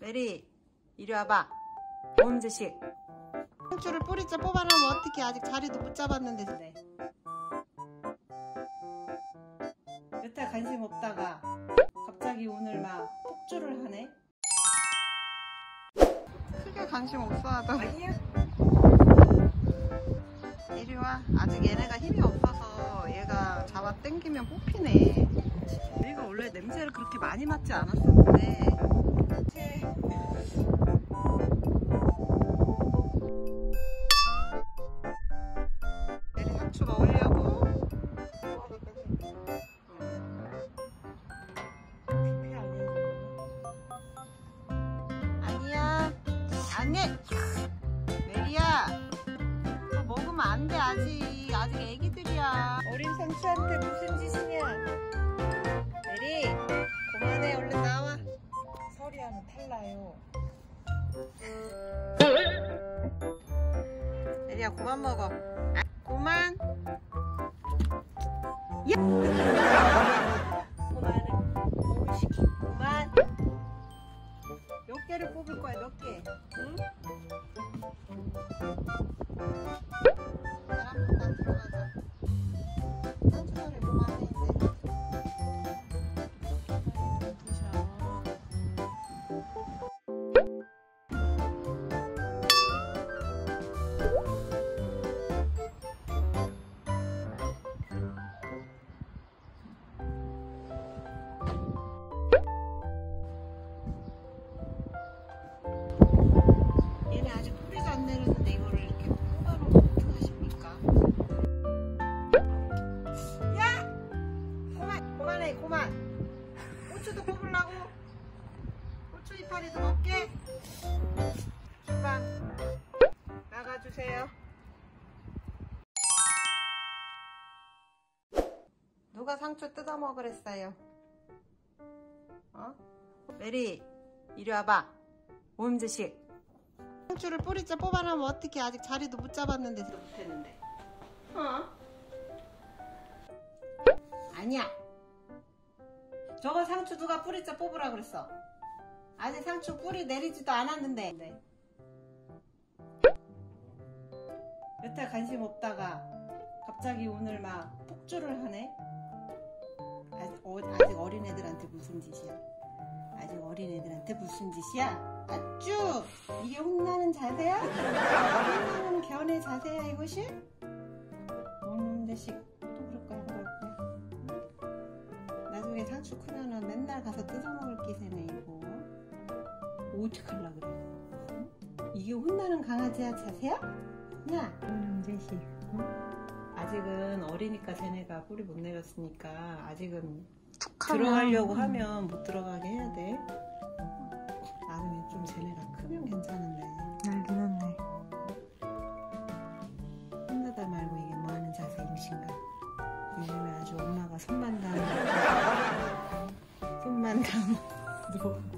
메리, 이리 와봐. 모음제식. 상추를 뿌리째 뽑아놓으면 어떻게, 아직 자리도 못 잡았는데. 네. 여태 관심 없다가 갑자기 오늘 막 폭주를 하네. 크게 관심 없어 하던. 아니야. 이리 와. 아직 얘네가 힘이 없어서 얘가 잡아 당기면 뽑히네. 얘가 원래 냄새를 그렇게 많이 맡지 않았었는데. 메리 상추 먹으려고. 아니야. 아니. 메리야. 너 먹으면 안 돼. 아직 애기들이야. 어린 상추한테 무슨 짓이냐. 메리. 그만해. 얼른 나와. 서리하면 탈라요. 메리야 그만 먹어. 아, 그만. 야. 그만해. 몸을 시키. 그만. 몇 개를 뽑을 거야? 몇 개? 응? 사람보다 들어가자. 상추살이 그만해 이제. 얘네 아직 뿌리가 안 내렸는데 이거를 이렇게 뽑아놓고 어떻게 하십니까? 야! 그만해 그만. 고추도 뽑으려고. 고추 이파리도 먹게. 주방 나가주세요. 누가 상추 뜯어 먹으랬어요? 어? 메리, 이리 와봐. 모음제식. 상추를 뿌리째 뽑아놓으면 어떻게, 아직 자리도 못 잡았는데. 못했는데. 아니야. 저거 상추 누가 뿌리째 뽑으라 그랬어. 아직 상추 뿌리 내리지도 않았는데. 네. 여태 관심 없다가 갑자기 오늘 막 폭주를 하네. 아직 어린애들한테 무슨 짓이야. 아직 어린애들한테 무슨 짓이야. 아쭈! 이게 혼나는 자세야? 혼나는 견의 자세야 이것이? 오는 자식 또 그럴 거야 그럴 거야. 나중에 상추 크면은 맨날 가서 뜯어먹을 기세네 이거. 어떡할라 그래. 응? 이게 혼나는 강아지야 자세야? 야! 오는 자식. 응? 아직은 어리니까 쟤네가 뿌리 못 내렸으니까 아직은 들어가려고 하면 못 들어가게 해야 돼. 나중에 좀 쟤네가 크면 괜찮은데. 알긴 한데. 혼나다 말고 이게 뭐하는 자세임신가. 요즘에 아주 엄마가 손만 닿는 손만 닿는 누워.